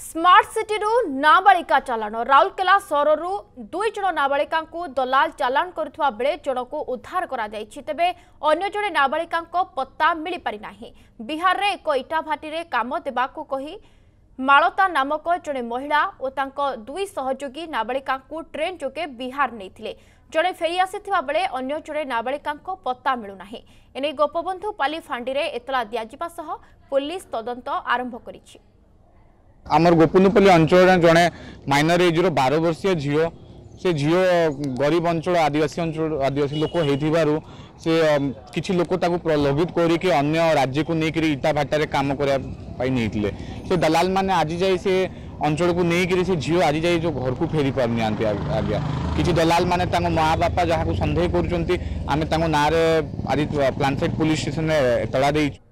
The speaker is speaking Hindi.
स्मार्ट सिटी नाबालिका चालाण राउरकेला सहरर दुई जन नाबालिका दलाल चालाण करुवा बेले जन को उद्धार करा तेबे अन्य जड़े नाबालिका पत्ता मिल पारिना। बिहार रे एक इटा भाटी काम देवाकू कही मालता नामक जड़े महिला और तांको दुई सहयोगी नाबालिका ट्रेन जोगे बिहार नहीं जड़े फेरी आसीथिबा बेले अन्य जड़े नाबालिका पत्ता मिलुना। एने गोपबंधु पाली फांडी रे एतला दियाजिबा सह पुलिस तदंत आरंभ करिछि। आमर गोपबंधुपल्ली अंचल जड़े माइनर एज 12 वर्षीय झील से झील गरीब अंचल आदिवासी लोक हो किसी लोक प्रलोभित करके अन्य राज्य को लेकर इटा भाटार काम करने से दलाल मैंने आज जाए से अंचल को लेकर से झील आज जाए जो घर को फेरी पार आज्ञा किसी दलाल मैंने माँ बापा जहाँ को सन्देह कर ना आज प्लांटसेट पुलिस स्टेशन में एतला दे।